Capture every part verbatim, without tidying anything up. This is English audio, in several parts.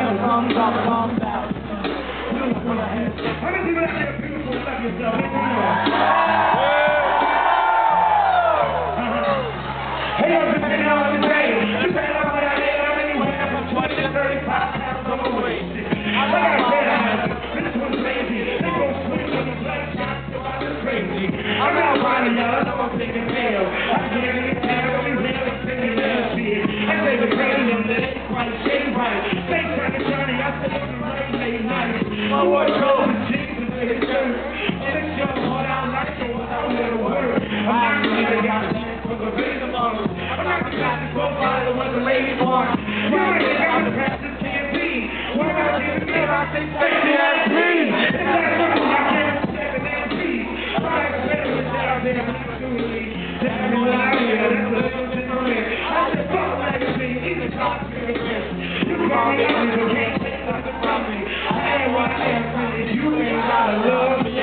never comes off, comes out. How many people out there beautiful love yourself? Hey, I'm just hanging out on the day. You say I'm what I live, I'm anywhere from twenty to thirty-five pounds on the way. I gotta say that. This one's crazy. They go swing on the blood shot, so I'm just crazy. I'm not riding, y'all. I know I'm taking tail. I can't even tell what we really thinking last year. I say the crazy on the right, shade right. Stay trying to turn it, I say on the right, late night. My wardrobe is jeans and fitted shirts. And it's your heart, I like it without a little word. I'm not gonna got that for the rhythm on it. I'm not gonna got the profile of what the lady wants. You ain't got the past, this can't be. What about you? I say sexy as me. It's like something I can't step in that beat. I'm like a better with that out there, absolutely. That's what I hear, that's a little different. I said, fuck magazine, either talk to your wrist. You call me out, you can't take nothing from me. I ain't what I am, honey. You ain't gotta love me.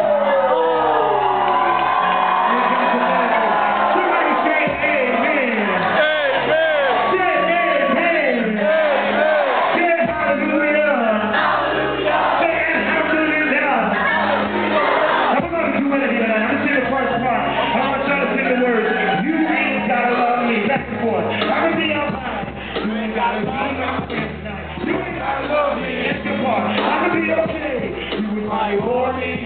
Somebody say amen. Amen. Say amen. Amen. Say hallelujah. Hallelujah. Say hallelujah. I'm gonna do it again. I'm gonna say the first part. I'm gonna try to say the words. You ain't gotta love me. Back and forth. I'm gonna be outside. You ain't gotta love me. You ain't gotta love me. That's the part. I'm gonna be okay. You was my warning.